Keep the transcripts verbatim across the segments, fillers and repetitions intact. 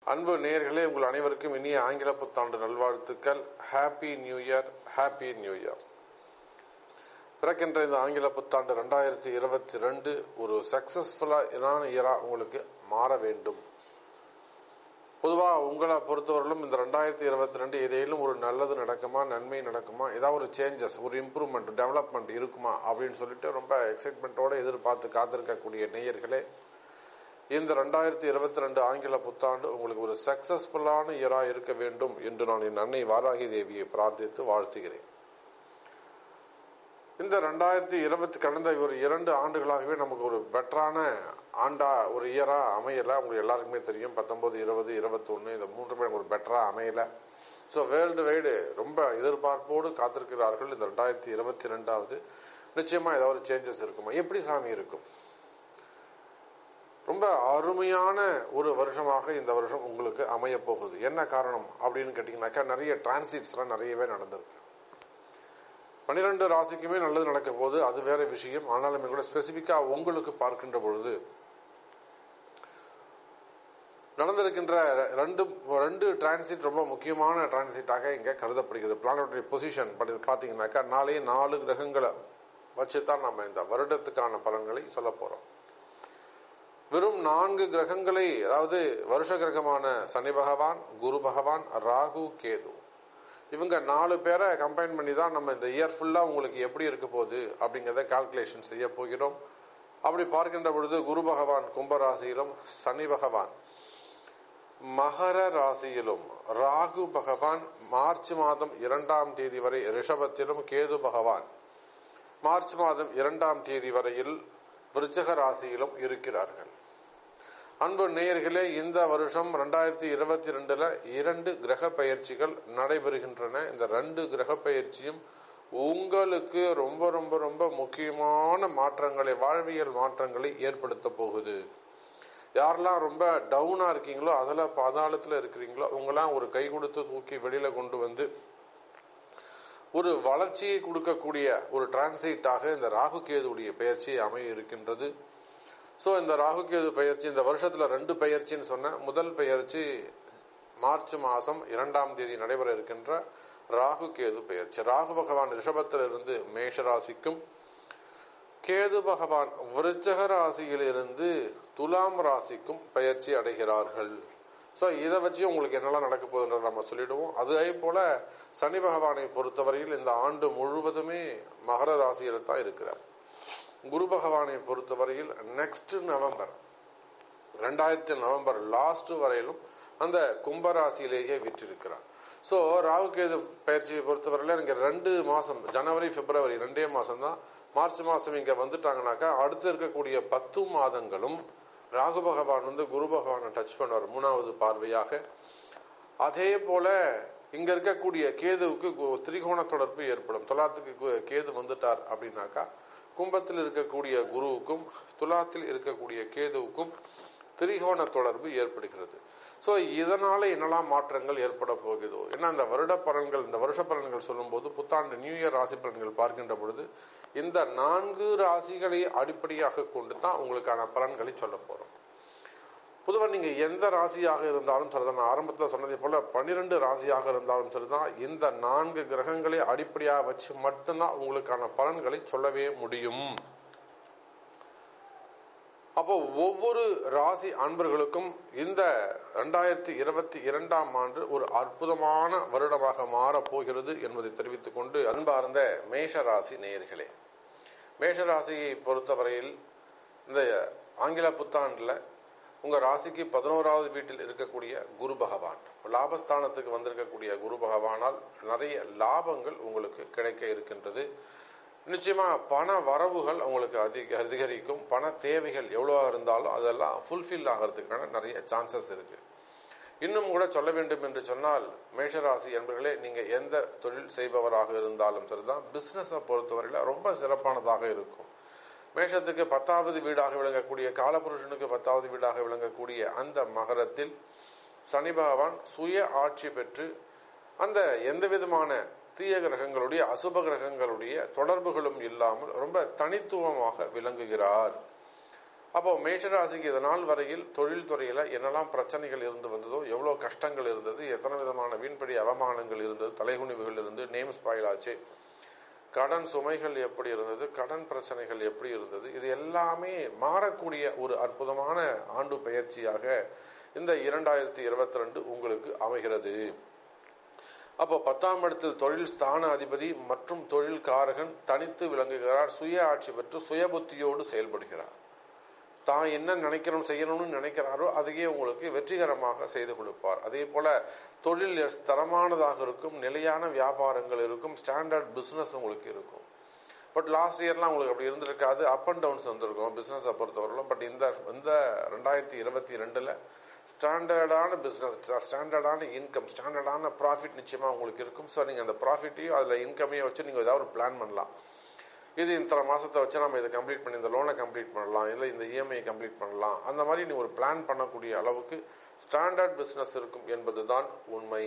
அன்பு நேயர்களே, உங்கள் அனைவருக்கும் இனிய ஆங்கில புத்தாண்டு நல்வாழ்த்துக்கள். Happy new year, happy new year. பிறக்கின்ற இந்த ஆங்கில புத்தாண்டு ரெண்டாயிரத்தி இருபத்தி ரெண்டு ஒரு சக்சஸ்ஃபுல்லான இயரா உங்களுக்கு மாற வேண்டும். பொதுவாக உங்களை பொறுத்தவரையிலும் இந்த ரெண்டாயிரத்தி இருபத்தி ரெண்டு ஏதேனும் ஒரு நல்லது நடக்குமா, நன்மை நடக்குமா, ஏதாவது ஒரு சேஞ்சஸ், ஒரு இம்ப்ரூவ்மெண்ட், டெவலப்மெண்ட் இருக்குமா அப்படின்னு சொல்லிட்டு ரொம்ப எக்ஸைட்மெண்ட்டோட எதிர்பார்த்து காத்திருக்கக்கூடிய நேயர்களே, இந்த ரெண்டாயிரத்தி இருபத்தி ரெண்டு ஆங்கில புத்தாண்டு உங்களுக்கு ஒரு சக்சஸ்ஃபுல்லான இயரா இருக்க வேண்டும் என்று நான் என் அன்னை வாராகி தேவியை பிரார்த்தித்து வாழ்த்துகிறேன். இந்த ரெண்டாயிரத்தி இருபத்தி கடந்த ஒரு இரண்டு ஆண்டுகளாகவே நமக்கு ஒரு பெட்டரான ஆண்டா ஒரு இயரா அமையலை. உங்களுக்கு எல்லாருக்குமே தெரியும், பத்தொன்பது இருபது இருபத்தி ஒன்று இந்த மூன்றுமே ஒரு பெட்டரா அமையலை. ஸோ வேர்ல்டு வைடு ரொம்ப எதிர்பார்ப்போடு காத்திருக்கிறார்கள். இந்த ரெண்டாயிரத்தி இருபத்தி ரெண்டாவது நிச்சயமா ஏதாவது ஒரு சேஞ்சஸ் இருக்குமா? எப்படி சாமி இருக்கும்? ரொம்ப அருமையான ஒரு வருஷமாக இந்த வருஷம் உங்களுக்கு அமைய போகுது. என்ன காரணம் அப்படின்னு கேட்டீங்கன்னாக்கா, நிறைய டிரான்சிட்ஸ்லாம் நிறையவே நடந்திருக்கு. பன்னிரெண்டு ராசிக்குமே நல்லது நடக்க போது, அது வேற விஷயம். ஆனாலுமே கூட ஸ்பெசிபிக்கா உங்களுக்கு பார்க்கின்ற பொழுது நடந்திருக்கின்ற ரெண்டு ரெண்டு டிரான்சிட் ரொம்ப முக்கியமான டிரான்சிட்டாக இங்க கருதப்படுகிறது. பிளானட்டரி பொசிஷன் பார்த்தீங்கன்னாக்கா, நாளே நாலு கிரகங்களை வச்சுதான் நம்ம இந்த வருடத்துக்கான பலன்களை சொல்ல போறோம். வெறும் நான்கு கிரகங்களை, அதாவது வருஷ கிரகமான சனி பகவான், குரு பகவான், ராகு, கேது, இவங்க நாலு பேரை கம்பைன் பண்ணி தான் நம்ம இந்த இயர் ஃபுல்லா உங்களுக்கு எப்படி இருக்க போகுது அப்படிங்கிறத கால்குலேஷன் செய்ய போகிறோம். அப்படி பார்க்கின்ற பொழுது குரு பகவான் கும்ப ராசியிலும், சனி பகவான் மகர ராசியிலும், ராகு பகவான் மார்ச் மாதம் இரண்டாம் தேதி வரை ரிஷபத்திலும், கேது பகவான் மார்ச் மாதம் இரண்டாம் தேதி வரையில் விருச்சிக ராசியிலும் இருக்கிறார்கள். அன்பு நேயர்களே, இந்த வருஷம் ரெண்டாயிரத்தி இருபத்தி ரெண்டுல இரண்டு கிரக பயிற்சிகள் நடைபெறுகின்றன. இந்த ரெண்டு கிரக பயிற்சியும் உங்களுக்கு ரொம்ப ரொம்ப ரொம்ப முக்கியமான மாற்றங்களை, வாழ்வியல் மாற்றங்களை ஏற்படுத்த போகுது. யாரெல்லாம் ரொம்ப டவுனா இருக்கீங்களோ, அதில் பாதாளத்தில் இருக்கிறீங்களோ, அவங்களாம் ஒரு கை கொடுத்து தூக்கி வெளியில கொண்டு வந்து ஒரு வளர்ச்சியை கொடுக்கக்கூடிய ஒரு டிரான்சிட்டாக இந்த ராகு கேதுடைய பயிற்சி அமைய இருக்கின்றது. ஸோ இந்த ராகு கேது பயிற்சி இந்த வருஷத்துல ரெண்டு பயிற்சின்னு சொன்ன, முதல் பயிற்சி மார்ச் மாதம் இரண்டாம் தேதி நடைபெற இருக்கின்ற ராகு கேது பயிற்சி. ராகு பகவான் ரிஷபத்திலிருந்து மேஷ ராசிக்கும், கேது பகவான் விருச்சிக ராசியிலிருந்து துலாம் ராசிக்கும் பயிற்சி அடைகிறார்கள். ஸோ இதை வச்சு உங்களுக்கு என்னெல்லாம் நடக்க போகுதுன்றத நம்ம சொல்லிடுவோம். அதே போல சனி பகவானை பொறுத்தவரையில் இந்த ஆண்டு முழுவதுமே மகர ராசியில தான் இருக்கிறார். குரு பகவானை பொறுத்தவரையில் நெக்ஸ்ட் நவம்பர் ரெண்டாயிரத்தி நவம்பர் லாஸ்ட் வரையிலும் அந்த கும்பராசியிலேயே விற்றிருக்கிறார். ஸோ ராகு கேது பயிற்சியை பொறுத்தவரையில இங்க ரெண்டு மாசம், ஜனவரி பிப்ரவரி ரெண்டே மாசம் தான். மார்ச் மாசம் இங்க வந்துட்டாங்கன்னாக்கா அடுத்து இருக்கக்கூடிய பத்து மாதங்களும் ராகு பகவான் வந்து குரு பகவானை டச் பண்ணுவார் மூணாவது பார்வையாக. அதே போல இங்க இருக்கக்கூடிய கேதுவுக்கு திரிகோண தொடர்பு ஏற்படும். துலாத்துக்கு கேது வந்துட்டார் அப்படின்னாக்கா, கும்பத்தில் இருக்கக்கூடிய குருவுக்கும் துலாத்தில் இருக்கக்கூடிய கேதுவுக்கும் திரிகோண தொடர்பு ஏற்படுகிறது. ஸோ இதனால என்னெல்லாம் மாற்றங்கள் ஏற்பட போகுதோ, ஏன்னா இந்த வருட பலன்கள், இந்த வருஷ பலன்கள் சொல்லும் போது, புத்தாண்டு நியூ இயர் ராசி பலன்கள் பார்க்கின்ற பொழுது இந்த நான்கு ராசிகளை அடிப்படையாக கொண்டு தான் உங்களுக்கான பலன்களை சொல்ல போறோம். பொதுவாக நீங்க எந்த ராசியாக இருந்தாலும் சரிதான், நான் ஆரம்பத்தில் சொன்னதை போல பன்னிரெண்டு ராசியாக இருந்தாலும் சரிதான், இந்த நான்கு கிரகங்களை அடிப்படையாக வச்சு மட்டும்தான் உங்களுக்கான பலன்களை சொல்லவே முடியும். அப்போ ஒவ்வொரு ராசி அன்பர்களுக்கும் இந்த ரெண்டாயிரத்தி இருபத்தி இரண்டாம் ஆண்டு ஒரு அற்புதமான வருடமாக மாறப் போகிறது என்பதை தெரிவித்துக் கொண்டு, அன்பார்ந்த மேஷ ராசி நேயர்களே, மேஷ ராசியை பொறுத்தவரையில் இந்த ஆங்கில புத்தாண்டுல உங்க ராசிக்கு பதினோராவது வீட்டில் இருக்கக்கூடிய குரு பகவான், லாபஸ்தானத்துக்கு வந்திருக்கக்கூடிய குரு பகவானால் நிறைய லாபங்கள் உங்களுக்கு கிடைக்க இருக்கின்றது. நிச்சயமா பண வரவுகள் உங்களுக்கு அதிக அதிகரிக்கும். பண தேவைகள் எவ்வளவா இருந்தாலும் அதெல்லாம் ஃபுல்ஃபில் ஆகிறதுக்கான நிறைய சான்சஸ் இருக்கு. இன்னும் கூட சொல்ல வேண்டும் என்று சொன்னால், மேஷராசி என்பர்களே, நீங்க எந்த தொழில் செய்பவராக இருந்தாலும் சரிதான், பிசினஸை பொறுத்தவரையில ரொம்ப சிறப்பானதாக இருக்கும். மேஷத்துக்கு பத்தாவது வீடாக விளங்கக்கூடிய, காலபுருஷனுக்கு பத்தாவது வீடாக விளங்கக்கூடிய அந்த மகரத்தில் சனி பகவான் சுய ஆட்சி பெற்று அந்த எந்த விதமான தீய கிரகங்களுடைய, அசுப கிரகங்களுடைய தொடர்புகளும் இல்லாமல் ரொம்ப தனித்துவமாக விளங்குகிறார். அப்போ மேஷராசிக்கு இதனால் வரையில் தொழில் துறையில என்னெல்லாம் பிரச்சனைகள் இருந்து வந்ததோ, எவ்வளவு கஷ்டங்கள் இருந்தது, எத்தனை விதமான வீண்படி அவமானங்கள் இருந்தது, தலைகுனிவுகள் இருந்து, நேம் ஸ்பாயில் ஆச்சு, கடன் சுமைகள் எப்படி இருந்தது, கடன் பிரச்சனைகள் எப்படி இருந்தது, இது எல்லாமே மாறக்கூடிய ஒரு அற்புதமான ஆண்டு பயிற்சியாக இந்த இரண்டாயிரத்தி இருபத்தி ரெண்டு உங்களுக்கு அமைகிறது. அப்போ பத்தாம் இடத்தில் தொழில் ஸ்தான அதிபதி மற்றும் தொழில் காரகன் தனித்து விளங்குகிறார். சுய ஆட்சி பெற்று சுய புத்தியோடு செயல்படுகிறார். தான் என்ன நினைக்கிறோம் செய்யணும்னு நினைக்கிறாரோ அதையே உங்களுக்கு வெற்றிகரமாக செய்து கொடுப்பார். அதே போல தொழில் தரமானதாக இருக்கும், நிலையான வியாபாரங்கள் இருக்கும், ஸ்டாண்டர்ட் பிசினஸ் உங்களுக்கு இருக்கும். பட் லாஸ்ட் இயர்லாம் உங்களுக்கு அப்படி இருந்திருக்காது, அப் அண்ட் டவுன்ஸ் வந்திருக்கும் பிசினஸை பொறுத்தவரையிலும். பட் இந்த இந்த ரெண்டாயிரத்தி இருபத்தி ரெண்டுல ஸ்டாண்டர்டான பிசினஸ், ஸ்டாண்டர்டான இன்கம், ஸ்டாண்டர்டான ப்ராஃபிட் நிச்சயமா உங்களுக்கு இருக்கும். ஸோ நீங்க அந்த ப்ராஃபிட்டையும் அதுல இன்கமையும் வச்சு நீங்க ஏதாவது ஒரு பிளான் பண்ணலாம். இது இத்தனை மாசத்தை வச்சு நம்ம இதை கம்ப்ளீட் பண்ணி இந்த லோனை கம்ப்ளீட் பண்ணலாம், இல்லை இந்த இஎம்ஐ கம்ப்ளீட் பண்ணலாம். அந்த மாதிரி நீ ஒரு பிளான் பண்ணக்கூடிய அளவுக்கு ஸ்டாண்டர்ட் பிசினஸ் இருக்கும் என்பதுதான் உண்மை.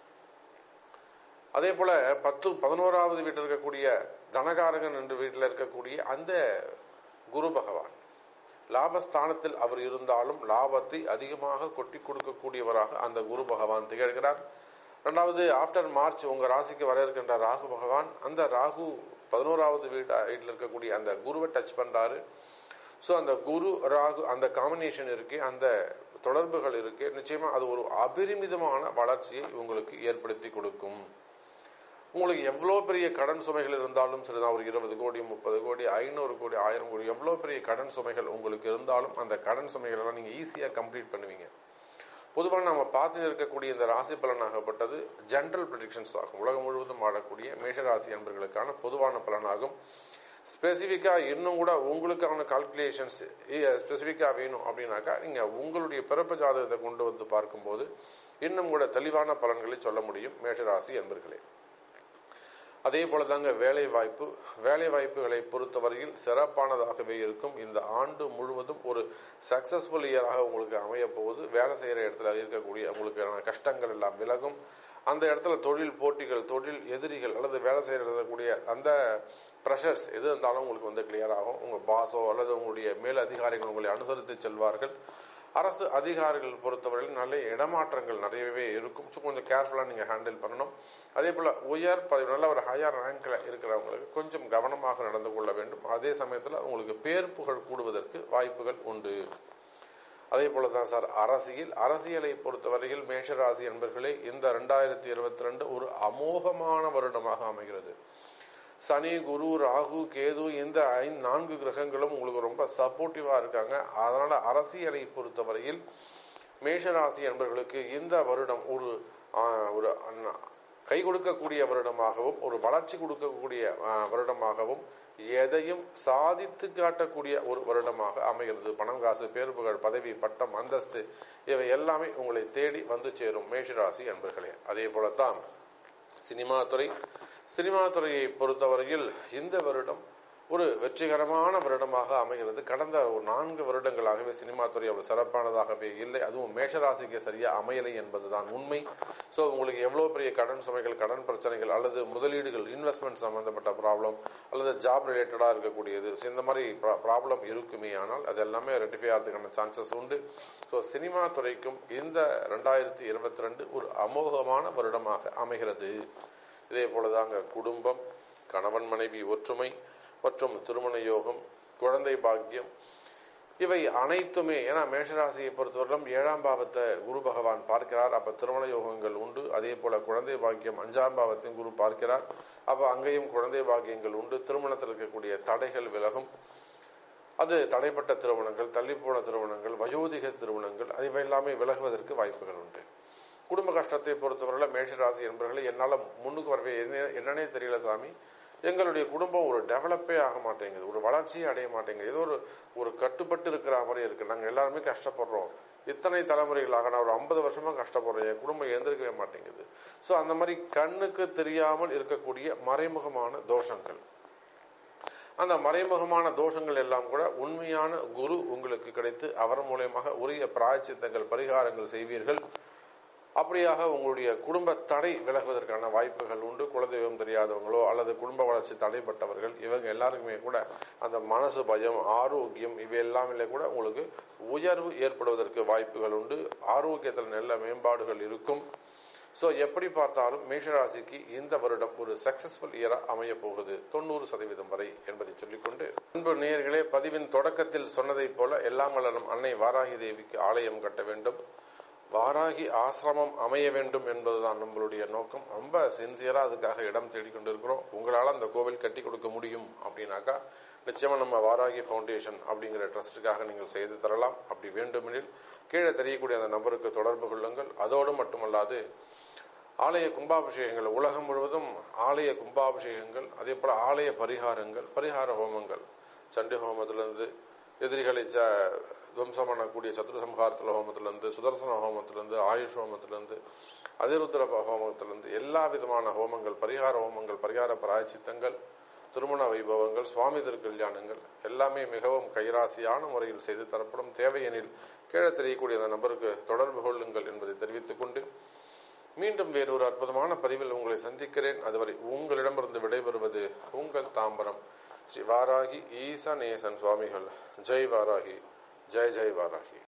அதே போல பத்து பதினோராவது வீட்டில் இருக்கக்கூடிய தனகாரகன் என்று வீட்டில் இருக்கக்கூடிய அந்த குரு பகவான் லாபஸ்தானத்தில் அவர் இருந்தாலும் லாபத்தை அதிகமாக கொட்டி கொடுக்கக்கூடியவராக அந்த குரு பகவான் திகழ்கிறார். ரெண்டாவது, ஆப்டர் மார்ச் உங்க ராசிக்கு வர இருக்கின்ற ராகு பகவான், அந்த ராகு பதினோராவது வீட்டா வீட்டில் இருக்கக்கூடிய அந்த குருவை டச் பண்றாரு. ஸோ அந்த குரு ராகு அந்த காம்பினேஷன் இருக்கு, அந்த தொடர்புகள் இருக்கு, நிச்சயமா அது ஒரு அபரிமிதமான வளர்ச்சியை உங்களுக்கு ஏற்படுத்தி கொடுக்கும். உங்களுக்கு எவ்வளோ பெரிய கடன் சுமைகள் இருந்தாலும் சரிதான், ஒரு இருபது கோடி முப்பது கோடி ஐநூறு கோடி ஆயிரம் கோடி எவ்வளோ பெரிய கடன் சுமைகள் உங்களுக்கு இருந்தாலும் அந்த கடன் சுமைகள் எல்லாம் நீங்க ஈஸியா கம்ப்ளீட் பண்ணுவீங்க. பொதுவாக நம்ம பார்த்து இருக்கக்கூடிய இந்த ராசி பலனாகப்பட்டது ஜெனரல் ப்ரெடிக்ஷன்ஸ் ஆகும். உலகம் முழுவதும் ஆடக்கூடிய மேஷராசி என்பவர்களுக்கான பொதுவான பலனாகும். ஸ்பெசிஃபிக்கா இன்னும் கூட உங்களுக்கான கால்குலேஷன்ஸ் ஸ்பெசிஃபிக்கா வேணும் அப்படின்னாக்கா நீங்க உங்களுடைய பிறப்பு ஜாதகத்தை கொண்டு வந்து பார்க்கும்போது இன்னும் கூட தெளிவான பலன்களை சொல்ல முடியும் மேஷராசி என்பவர்களே. அதே போலதாங்க வேலை வாய்ப்பு, வேலை வாய்ப்புகளை பொறுத்தவரையில் சிறப்பானதாகவே இருக்கும். இந்த ஆண்டு முழுவதும் ஒரு சக்சஸ்ஃபுல் இயராக உங்களுக்கு அமைய போகுது. வேலை செய்யற இடத்துல இருக்கக்கூடிய உங்களுக்கு கஷ்டங்கள் எல்லாம் விலகும். அந்த இடத்துல தொழில் போட்டிகள், தொழில் எதிரிகள் அல்லது வேலை செய்யக்கூடிய அந்த ப்ரெஷர்ஸ் எது இருந்தாலும் உங்களுக்கு வந்து கிளியர் ஆகும். உங்க பாஸோ அல்லது உங்களுடைய மேல் அதிகாரிகள் உங்களை அனுசரித்து செல்வார்கள். அரசு அதிகாரிகள் பொறுத்தவரையில் நல்ல இடமாற்றங்கள் நிறையவே இருக்கும். கொஞ்சம் கேர்ஃபுல்லா நீங்க ஹேண்டில் பண்ணணும். அதே போல உயர் நல்ல ஒரு ஹையர் ரேங்க்ல இருக்கிறவங்களுக்கு கொஞ்சம் கவனமாக நடந்து கொள்ள வேண்டும். அதே சமயத்துல உங்களுக்கு பேர் புகழ் கூடுவதற்கு வாய்ப்புகள் உண்டு. அதே போலதான் சார் அரசியல் அரசியலை பொறுத்தவரையில் மேஷராசி என்பர்களே இந்த இரண்டாயிரத்தி இருபத்தி ரெண்டு ஒரு அமோகமான வருடமாக அமைகிறது. சனி, குரு, ராகு, கேது இந்த ஐந்து நான்கு கிரகங்களும் உங்களுக்கு ரொம்ப சப்போர்ட்டிவா இருக்காங்க. அதனால அரசியலை பொறுத்தவரையில் மேஷராசி என்பவர்களுக்கு இந்த வருடம் ஒரு ஒரு கை கொடுக்கக்கூடிய வருடமாகவும் ஒரு வளர்ச்சி கொடுக்கக்கூடிய வருடமாகவும் எதையும் சாதித்து காட்டக்கூடிய ஒரு வருடமாக அமைகிறது. பணம், காசு, பேர் புகழ், பதவி, பட்டம், அந்தஸ்து இவை எல்லாமே உங்களை தேடி வந்து சேரும் மேஷராசி என்பர்களே. அதே போலத்தான் சினிமா துறை சினிமா துறையை பொறுத்தவரையில் இந்த வருடம் ஒரு வெற்றிகரமான வருடமாக அமைகிறது. கடந்த ஒரு நான்கு வருடங்களாகவே சினிமா துறை அவ்வளவு சிறப்பானதாகவே இல்லை. அதுவும் மேஷராசிக்கு சரியா அமையலை என்பதுதான் உண்மை. ஸோ உங்களுக்கு எவ்வளவு பெரிய கடன் சுமைகள், கடன் பிரச்சனைகள் அல்லது முதலீடுகள், இன்வெஸ்ட்மெண்ட் சம்பந்தப்பட்ட ப்ராப்ளம் அல்லது ஜாப் ரிலேட்டடா இருக்கக்கூடியது, இந்த மாதிரி ப்ராப்ளம் இருக்குமே, ஆனால் அது எல்லாமே ரெட்டிஃபை ஆகிறதுக்கான சான்சஸ் உண்டு. ஸோ சினிமா துறைக்கும் இந்த ரெண்டாயிரத்தி இருபத்தி ரெண்டு ஒரு அமோகமான வருடமாக அமைகிறது. இதே போலதாங்க குடும்பம், கணவன் மனைவி ஒற்றுமை மற்றும் திருமண யோகம், குழந்தை பாக்கியம் இவை அனைத்துமே, ஏன்னா மேஷராசியை பொறுத்தவரையிலும் ஏழாம் பாவத்தை குரு பகவான் பார்க்கிறார். அப்ப திருமண யோகங்கள் உண்டு. அதே போல குழந்தை பாக்கியம் அஞ்சாம் பாவத்தையும் குரு பார்க்கிறார். அப்ப அங்கேயும் குழந்தை பாக்கியங்கள் உண்டு. திருமணத்தில் இருக்கக்கூடிய தடைகள் விலகும். அது தடைப்பட்ட திருமணங்கள், தள்ளிப்போன திருமணங்கள், வயோதிக திருமணங்கள் இவை எல்லாமே விலகுவதற்கு வாய்ப்புகள் உண்டு. குடும்ப கஷ்டத்தை பொறுத்தவரையில மேஷராசி என்பவர்களை என்னால முன்னுக்கு வரவே என்னன்னே தெரியல சாமி, எங்களுடைய குடும்பம் ஒரு டெவலப்பே ஆக மாட்டேங்குது, ஒரு வளர்ச்சியே அடைய மாட்டேங்குது, ஏதோ ஒரு ஒரு கட்டுப்பட்டு இருக்கிற மாதிரி இருக்கு, நாங்க எல்லாருமே கஷ்டப்படுறோம், இத்தனை தலைமுறைகளாக நான் ஒரு ஐம்பது வருஷமா கஷ்டப்படுறேன், என் குடும்பம் எழுந்திருக்கவே மாட்டேங்குது. ஸோ அந்த மாதிரி கண்ணுக்கு தெரியாமல் இருக்கக்கூடிய மறைமுகமான தோஷங்கள், அந்த மறைமுகமான தோஷங்கள் எல்லாம் கூட உண்மையான குரு உங்களுக்கு கிடைத்து அவர் மூலமாக உரிய பிராயச்சித்தங்கள், பரிகாரங்கள் செய்வீர்கள். அப்படியாக உங்களுடைய குடும்ப தடை விலகுவதற்கான வாய்ப்புகள் உண்டு. குலதெய்வம் தெரியாதவங்களோ அல்லது குடும்ப வளர்ச்சி தடைப்பட்டவர்கள் இவங்க எல்லாருக்குமே கூட அந்த மனசு பயம், ஆரோக்கியம் இவை எல்லாமே கூட உங்களுக்கு உயர்வு ஏற்படுவதற்கு வாய்ப்புகள் உண்டு. ஆரோக்கியத்தில் நல்ல மேம்பாடுகள் இருக்கும். ஸோ எப்படி பார்த்தாலும் மேஷராசிக்கு இந்த வருடம் ஒரு சக்சஸ்ஃபுல் இயரா அமைய போகுது தொண்ணூறு சதவீதம் வரை என்பதை சொல்லிக்கொண்டு, அன்பு நேயர்களே, பதிவின் தொடக்கத்தில் சொன்னதை போல எல்லாம் வளரும் அன்னை வாராகி தேவிக்கு ஆலயம் கட்ட வேண்டும், வாராகி ஆசிரமம் அமைய வேண்டும் என்பதுதான் நம்மளுடைய நோக்கம். ரொம்ப சின்சியரா அதுக்காக இடம் தேடிக்கொண்டிருக்கிறோம். உங்களால் அந்த கோவில் கட்டி கொடுக்க முடியும் அப்படின்னாக்கா நிச்சயமா நம்ம வாராகி ஃபவுண்டேஷன் அப்படிங்கிற ட்ரஸ்டுக்காக நீங்கள் செய்து தரலாம். அப்படி வேண்டுமெனில் கீழே தெரியக்கூடிய அந்த நம்பருக்கு தொடர்பு கொள்ளுங்கள். அதோடு மட்டுமல்லாது ஆலய கும்பாபிஷேகங்கள், உலகம் முழுவதும் ஆலய கும்பாபிஷேகங்கள், அதே போல ஆலய பரிகாரங்கள், பரிகார ஹோமங்கள், சண்டி ஹோமத்திலிருந்து எதிரிகளை துவம்சம் பண்ணக்கூடிய சத்ரு சம்ஹாரத்துல ஹோமத்திலிருந்து, சுதர்சன ஹோமத்திலிருந்து, ஆயுஷ் ஹோமத்திலிருந்து, அதிருத்திர ஹோமத்திலிருந்து எல்லா விதமான ஹோமங்கள், பரிகார ஹோமங்கள், பரிகார பிராயச்சித்தங்கள், திருமண வைபவங்கள், சுவாமி திருக்கல்யாணங்கள் எல்லாமே மிகவும் கைராசியான முறையில் செய்து தரப்படும். தேவையெனில் கீழே தெரியக்கூடிய அந்த நபருக்கு தொடர்பு கொள்ளுங்கள் என்பதை தெரிவித்துக் கொண்டு மீண்டும் வேறொரு அற்புதமான பதிவில் உங்களை சந்திக்கிறேன். அதுவரை உங்களிடமிருந்து விடைபெறுவது உங்கள் தாம்பரம் ஸ்ரீ வாராகி ஈசநேசன் சுவாமிகள். ஜெய் வாராகி, ஜெய் ஜெய் வாராகி.